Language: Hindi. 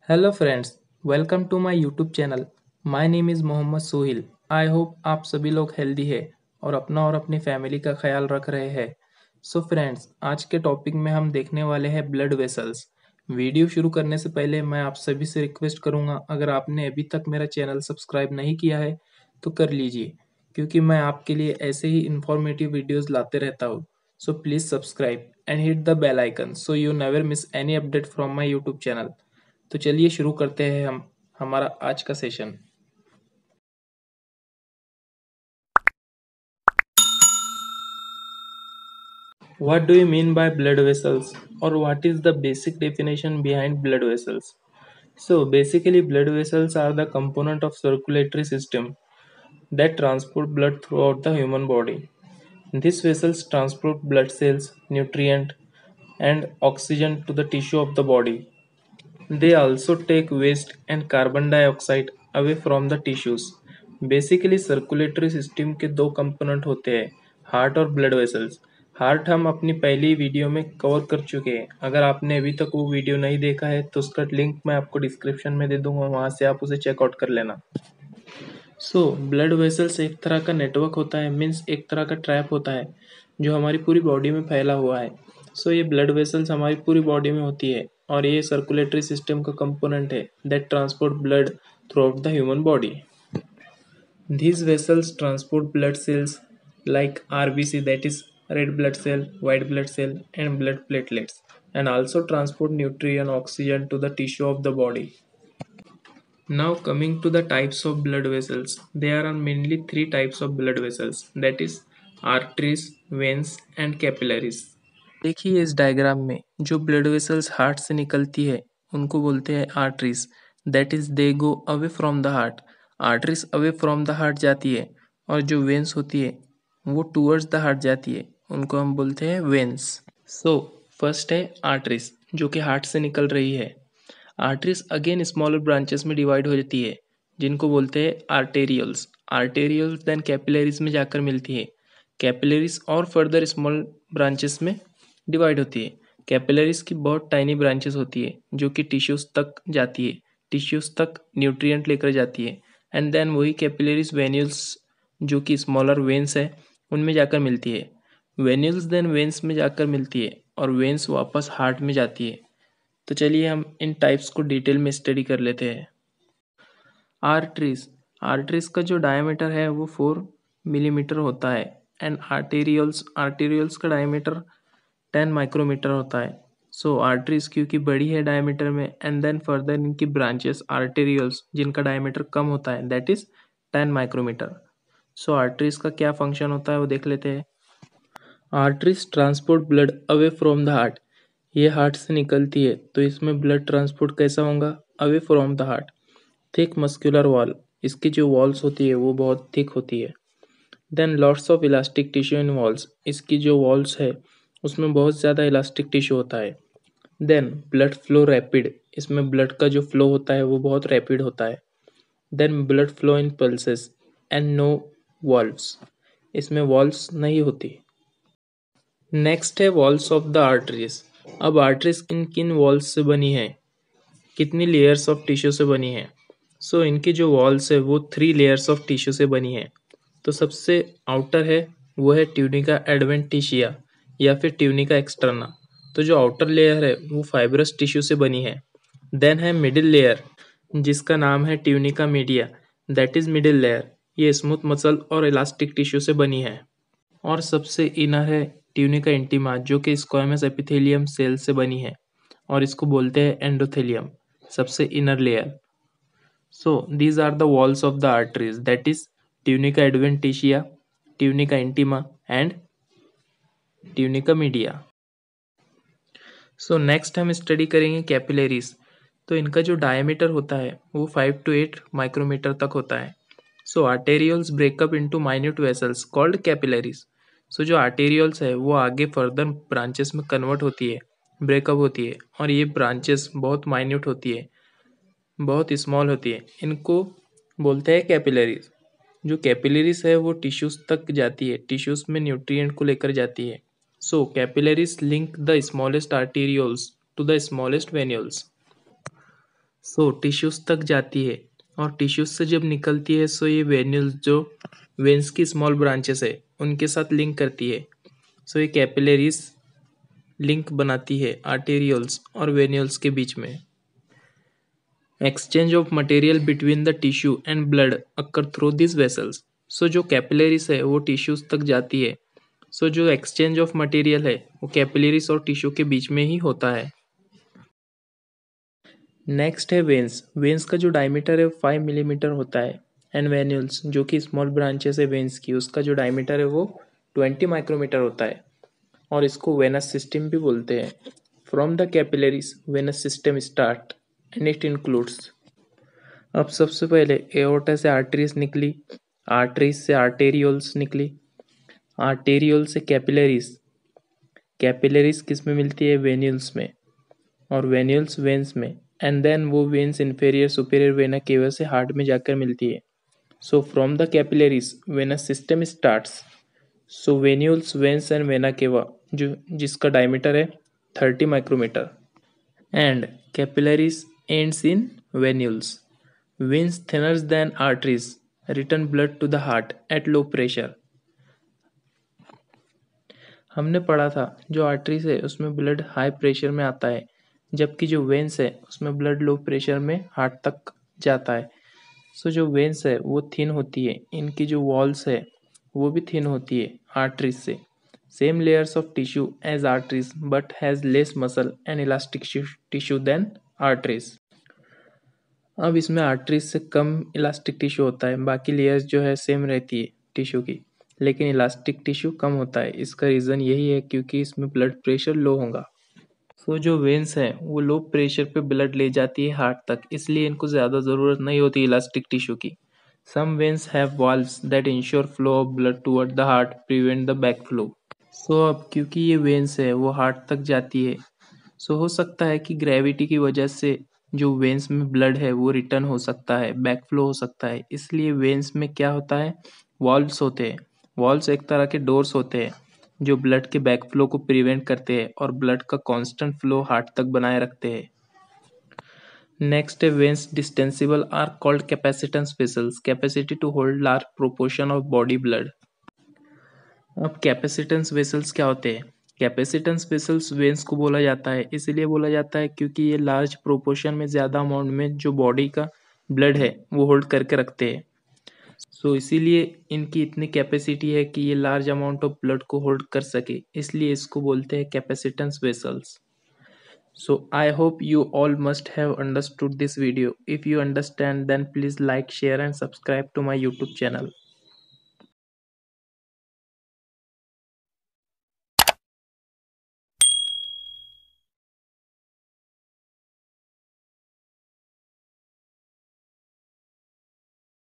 Hello friends, welcome to my YouTube channel. My name is Mohammed Sohil. I hope आप सभी लोग हेल्दी है और अपना और अपनी फैमिली का ख्याल रख रहे हैं। सो फ्रेंड्स, आज के टॉपिक में हम देखने वाले हैं ब्लड वेसल्स। वीडियो शुरू करने से पहले मैं आप सभी से रिक्वेस्ट करूंगा, अगर आपने अभी तक मेरा चैनल सब्सक्राइब नहीं किया है तो कर लीजिए, क्योंकि मैं आपके लिए ऐसे ही इंफॉर्मेटिव वीडियोस लाते रहता हूँ। So please subscribe and hit the bell icon so you never miss any update from my YouTube channel. तो चलिए शुरू करते हैं हम हमारा आज का session. What do you mean by blood vessels, or what is the basic definition behind blood vessels? So basically blood vessels are the component of circulatory system that transport blood throughout the human body. These vessels transport blood cells, nutrient and oxygen to the tissue of the body. They also take waste and carbon dioxide away from the tissues. Basically circulatory system के दो कंपोनेंट होते हैं, हार्ट और ब्लड वेसल्स। हार्ट हम अपनी पहली वीडियो में कवर कर चुके हैं। अगर आपने अभी तक वो वीडियो नहीं देखा है तो उसका लिंक मैं आपको डिस्क्रिप्शन में दे दूंगा, वहाँ से आप उसे चेकआउट कर लेना। ब्लड वेसल्स एक तरह का नेटवर्क होता है, मीन्स एक तरह का ट्रैप होता है जो हमारी पूरी बॉडी में फैला हुआ है। ये ब्लड वेसल्स हमारी पूरी बॉडी में होती है और ये सर्कुलेटरी सिस्टम का कंपोनेंट है that transport blood throughout the human body. These vessels transport blood cells like RBC, that is red blood cell, white blood cell and blood platelets, and also transport nutrient oxygen to the tissue of the body. Now coming to the types of blood vessels, there are mainly three types of blood vessels, that is arteries, veins and capillaries. देखिए इस डायग्राम में जो ब्लड वेसल्स हार्ट से निकलती है उनको बोलते हैं arteries, that is they go away from the heart. Arteries away from the heart जाती है और जो वेन्स होती है वो टूवर्ड्स द हार्ट जाती है, उनको हम बोलते हैं वेन्स। फर्स्ट है आर्टरीज जो कि हार्ट से निकल रही है। आर्टरीज अगेन स्मॉलर ब्रांचेस में डिवाइड हो जाती है जिनको बोलते हैं आर्टेरियल्स। आर्टेरियल्स देन कैपिलरीज में जाकर मिलती है। कैपिलरीज और फर्दर स्मॉल ब्रांचेस में डिवाइड होती है। कैपिलरीज की बहुत टाइनी ब्रांचेस होती है जो कि टिश्यूज तक जाती है, टिश्यूज तक न्यूट्रिएंट लेकर जाती है एंड देन वही कैपिलरीज वेन्यूल्स जो कि स्मॉलर वेन्स है उनमें जाकर मिलती है। वेन्यूल्स देन वेन्स में जाकर मिलती है और वेन्स वापस हार्ट में जाती है। तो चलिए हम इन टाइप्स को डिटेल में स्टडी कर लेते हैं। आर्टरीज आर्टरीज का जो डायमीटर है वो 4 मिलीमीटर होता है एंड आर्टेरियल्स का डायमीटर 10 माइक्रोमीटर होता है। आर्टरीज क्योंकि बड़ी है डायमीटर में एंड देन फर्दर इनकी ब्रांचेस आर्टेरियल्स जिनका डायमीटर कम होता है दैट इज 10 माइक्रोमीटर। आर्टरीज का क्या फंक्शन होता है वो देख लेते हैं। Arteries transport blood away from the heart. ये हार्ट से निकलती है तो इसमें ब्लड ट्रांसपोर्ट कैसा होगा, away from the heart. Thick muscular wall, इसकी जो वॉल्स होती है वो बहुत थिक होती है। Then lots of elastic tissue in walls, इसकी जो वॉल्स है उसमें बहुत ज़्यादा इलास्टिक टिश्यू होता है। देन ब्लड फ्लो रैपिड, इसमें ब्लड का जो फ्लो होता है वो बहुत रैपिड होता है। Then blood flow in pulses and no valves, इसमें वॉल्व्स नहीं होती। नेक्स्ट है वॉल्स ऑफ द आर्टरीज। अब आर्टरीज किन किन वॉल्स से बनी है, कितनी लेयर्स ऑफ टिश्यू से बनी है। इनकी जो वॉल्स है वो 3 लेयर्स ऑफ टिश्यू से बनी है। तो सबसे आउटर है वो है ट्यूनिका एडवेंटिशिया या फिर ट्यूनिका एक्सटर्ना। तो जो आउटर लेयर है वो फाइब्रस टिश्यू से बनी है। देन है मिडिल लेयर जिसका नाम है tunica media, that is middle layer, ये स्मूथ मसल और इलास्टिक टिश्यू से बनी है। और सबसे इनर है ट्यूनिका इंटीमा जो कि स्क्वामस एपिथेलियम सेल से बनी है और इसको बोलते हैं एंडोथेलियम, सबसे inner layer. These are the walls of the arteries, that is tunica adventitia, tunica intima and tunica media. Next हम स्टडी करेंगे कैपिलरीज। तो इनका जो डायमीटर होता है वो 5 to 8 माइक्रोमीटर तक होता है। Arterioles break up into minute vessels called capillaries. जो आर्टेरियल्स है वो आगे फर्दर ब्रांचेस में कन्वर्ट होती है, ब्रेकअप होती है और ये ब्रांचेस बहुत माइन्यूट होती है, बहुत स्मॉल होती है, इनको बोलते हैं कैपिलरीज। जो कैपिलरीज है वो टिश्यूज तक जाती है, टिश्यूज में न्यूट्रिएंट को लेकर जाती है। Capillaries link the smallest arterioles to the smallest venules. So tissues तक जाती है और टिश्यूज से जब निकलती है सो ये वेन्यूल्स जो वेन्स की स्मॉल ब्रांचेस है उनके साथ लिंक करती है। सो ये कैपिलरीज लिंक बनाती है आर्टेरियल्स और वेन्यूल्स के बीच में। Exchange of material between the tissue and blood occur through this vessels. So जो कैपिलरीज है वो टिश्यूज तक जाती है। सो जो एक्सचेंज ऑफ मटेरियल है वो कैपिलरीज और टिश्यू के बीच में ही होता है। नेक्स्ट है वेन्स। वेन्स का जो डायमीटर है 5 मिलीमीटर होता है एंड वेन्यूल्स जो कि स्मॉल ब्रांचेस है वेन्स की उसका जो डायमीटर है वो 20 माइक्रोमीटर होता है और इसको वेनस सिस्टम भी बोलते हैं। From the capillaries venous system start and it includes. अब सबसे पहले एओर्टा से आर्टरीज निकली, आर्टरीज से आर्टेरियोल्स निकली, आर्टेरियोल से कैपिलरीज, कैपिलरीज किस में मिलती है वेन्यूल्स में और वेन्यूल्स वेन्स में एंड देन वो veins inferior superior vena cava से हार्ट में जाकर मिलती है। So from the capillaries venous system starts. So venules veins and vena cava जो जिसका डायमीटर है 30 micrometre and capillaries ends in venules. Veins thinner than arteries return blood to the heart at low pressure. हमने पढ़ा था जो आर्टरीज है उसमें ब्लड हाई प्रेशर में आता है जबकि जो वेन्स है उसमें ब्लड लो प्रेशर में हार्ट तक जाता है। सो जो वेन्स है वो थिन होती है, इनकी जो वॉल्स है वो भी थिन होती है आर्टरीज से। Same layers of tissue as arteries but has less muscle and elastic tissue than arteries. अब इसमें आर्टरीज से कम इलास्टिक टिश्यू होता है, बाकी लेयर्स जो है सेम रहती है टिश्यू की, लेकिन इलास्टिक टिश्यू कम होता है। इसका रीज़न यही है क्योंकि इसमें ब्लड प्रेशर लो होगा। सो जो वेन्स हैं वो लो प्रेशर पे ब्लड ले जाती है हार्ट तक, इसलिए इनको ज़्यादा ज़रूरत नहीं होती इलास्टिक टिश्यू की। Some veins have valves that ensure flow of blood toward the heart prevent the back flow. So अब क्योंकि ये वेन्स है वो हार्ट तक जाती है, सो हो सकता है कि ग्रेविटी की वजह से जो वेन्स में ब्लड है वो रिटर्न हो सकता है, बैक फ्लो हो सकता है। इसलिए वेन्स में क्या होता है, वॉल्व्स होते हैं। वॉल्व्स एक तरह के डोर्स होते हैं जो ब्लड के बैक फ्लो को प्रिवेंट करते हैं और ब्लड का कांस्टेंट फ्लो हार्ट तक बनाए रखते हैं। नेक्स्ट है veins distensible are called capacitance vessels, capacity to hold large proportion of body blood. अब कैपेसिटेंस वेसल्स क्या होते हैं? कैपेसिटेंस वेसल्स वेन्स को बोला जाता है, इसीलिए बोला जाता है क्योंकि ये लार्ज प्रोपोर्शन में ज़्यादा अमाउंट में जो बॉडी का ब्लड है वो होल्ड करके रखते हैं। सो इसीलिए इनकी इतनी कैपेसिटी है कि ये लार्ज अमाउंट ऑफ ब्लड को होल्ड कर सके, इसलिए इसको बोलते हैं capacitance vessels. So I hope you all must have understood this video. If you understand then please like, share and subscribe to my YouTube channel.